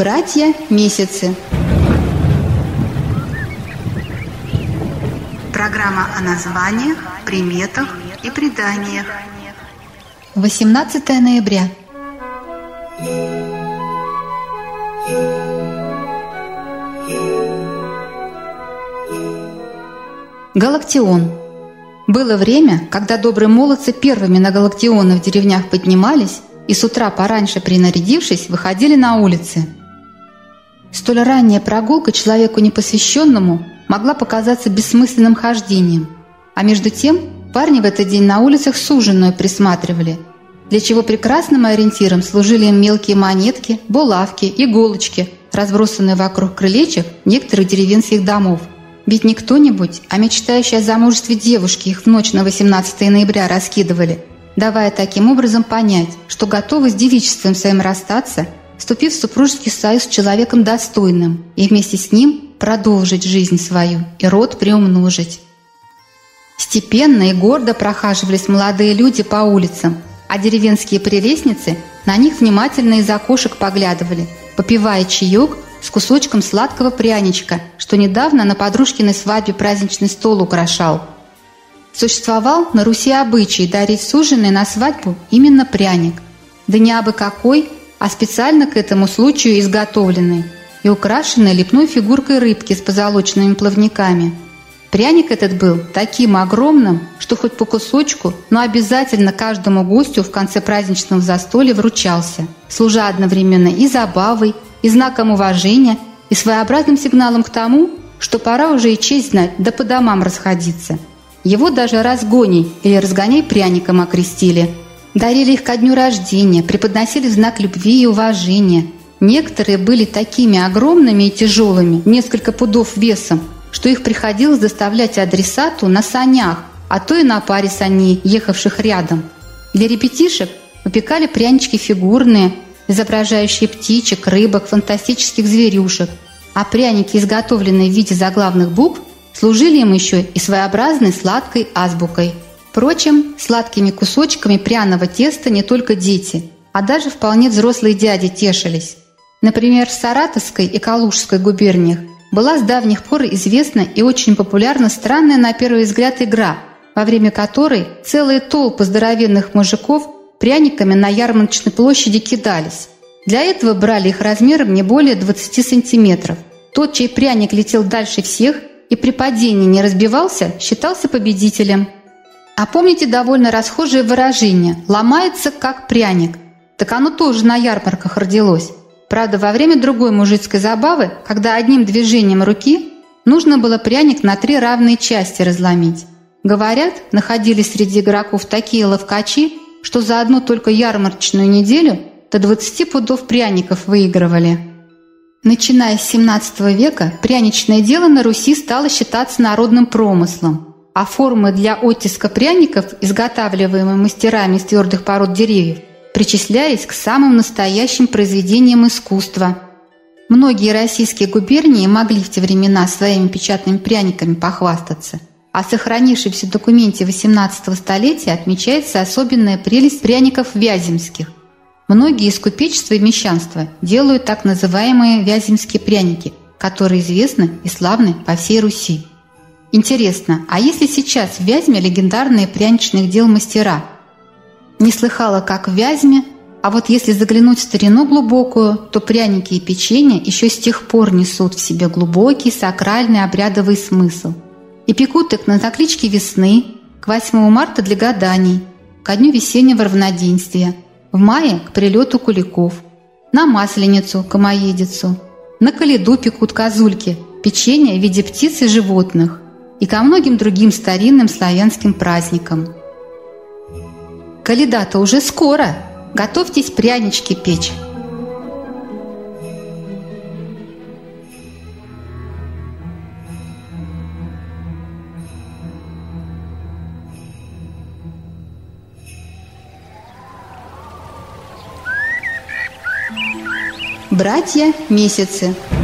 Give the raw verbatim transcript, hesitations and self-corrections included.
Братья Месяцы. Программа о названиях, приметах и преданиях. восемнадцатое ноября. Галактион. Было время, когда добрые молодцы первыми на галактионы в деревнях поднимались и с утра пораньше принарядившись, выходили на улицы. Столь ранняя прогулка человеку непосвященному могла показаться бессмысленным хождением, а между тем парни в этот день на улицах суженую присматривали, для чего прекрасным ориентиром служили им мелкие монетки, булавки, иголочки, разбросанные вокруг крылечек некоторых деревенских домов. Ведь не кто-нибудь, а мечтающие о замужестве девушки их в ночь на восемнадцатое ноября раскидывали, давая таким образом понять, что готовы с девичеством своим расстаться, вступив в супружеский союз с человеком достойным и вместе с ним продолжить жизнь свою и род приумножить. Степенно и гордо прохаживались молодые люди по улицам, а деревенские прелестницы на них внимательно из окошек поглядывали, попивая чаек с кусочком сладкого пряничка, что недавно на подружкиной свадьбе праздничный стол украшал. Существовал на Руси обычай дарить суженой на свадьбу именно пряник, да не абы какой, а специально к этому случаю изготовленный и украшенный лепной фигуркой рыбки с позолоченными плавниками. Пряник этот был таким огромным, что хоть по кусочку, но обязательно каждому гостю в конце праздничного застолья вручался, служа одновременно и забавой, и знаком уважения, и своеобразным сигналом к тому, что пора уже и честь знать, да по домам расходиться. Его даже разгоний или разгоняй пряником окрестили. Дарили их ко дню рождения, преподносили в знак любви и уважения. Некоторые были такими огромными и тяжелыми, несколько пудов весом, что их приходилось доставлять адресату на санях, а то и на паре саней, ехавших рядом. Для ребятишек выпекали прянички фигурные, изображающие птичек, рыбок, фантастических зверюшек, а пряники, изготовленные в виде заглавных букв, служили им еще и своеобразной сладкой азбукой. Впрочем, сладкими кусочками пряного теста не только дети, а даже вполне взрослые дяди тешились. Например, в Саратовской и Калужской губерниях была с давних пор известна и очень популярна странная на первый взгляд игра, во время которой целые толпы здоровенных мужиков пряниками на ярмарочной площади кидались. Для этого брали их размером не более двадцати сантиметров. Тот, чей пряник летел дальше всех и при падении не разбивался, считался победителем. А помните довольно расхожее выражение «ломается как пряник»? Так оно тоже на ярмарках родилось. Правда, во время другой мужицкой забавы, когда одним движением руки нужно было пряник на три равные части разломить. Говорят, находились среди игроков такие ловкачи, что за одну только ярмарочную неделю до двадцати пудов пряников выигрывали. Начиная с семнадцатого века пряничное дело на Руси стало считаться народным промыслом, а формы для оттиска пряников, изготавливаемые мастерами из твердых пород деревьев, причисляясь к самым настоящим произведениям искусства. Многие российские губернии могли в те времена своими печатными пряниками похвастаться, а в сохранившемся документе восемнадцатого столетия отмечается особенная прелесть пряников вяземских. Многие из купечества и мещанства делают так называемые вяземские пряники, которые известны и славны по всей Руси. Интересно, а если сейчас в Вязьме легендарные пряничных дел мастера? Не слыхала, как в Вязьме, а вот если заглянуть в старину глубокую, то пряники и печенье еще с тех пор несут в себе глубокий сакральный обрядовый смысл. И пекут их на закличке весны, к восьмому марта для гаданий, ко дню весеннего равноденствия, в мае к прилету куликов, на Масленицу, комоедицу, на Коляду пекут козульки, печенье в виде птиц и животных, и ко многим другим старинным славянским праздникам. Коляда-то уже скоро, готовьтесь прянички печь. Братья Месяцы.